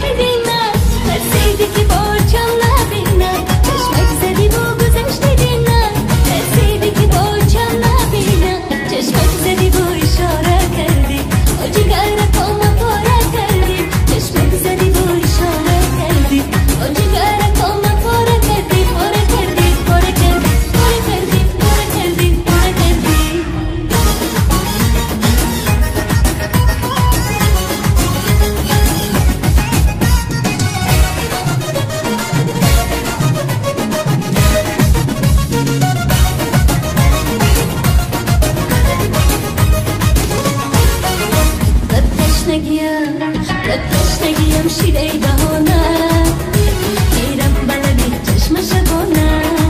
تشنگیم شیره بهونه میرم بلدی چشم شبونه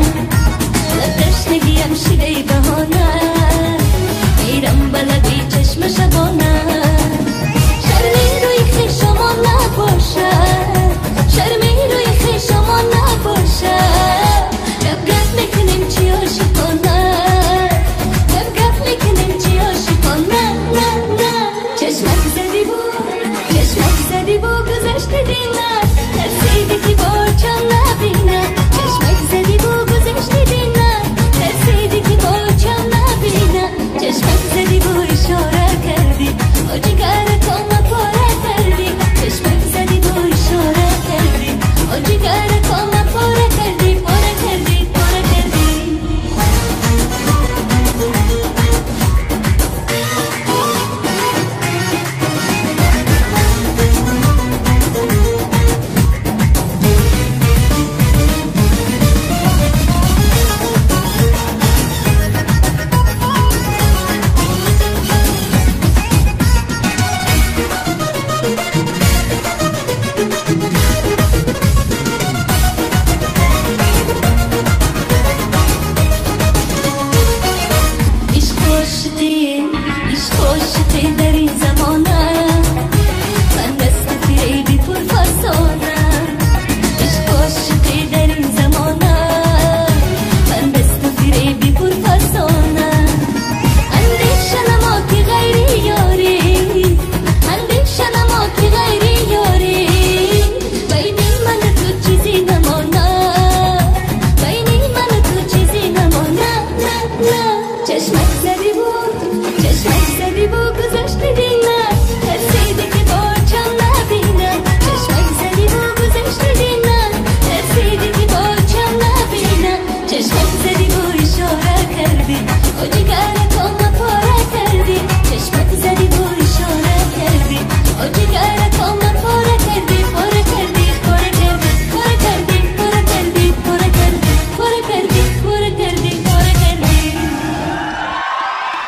تشنگیم شیره بهونه میرم بلدی چشم شبونه شرمی روی خیشمان نباشه شرمی روی خیشمان نباشه گپ میکنیم چی عاشقانه گپ میکنیم چی عاشقانه نه نه چشمک زدی بود گذشت دینه ترسیدی که بار چم نبینه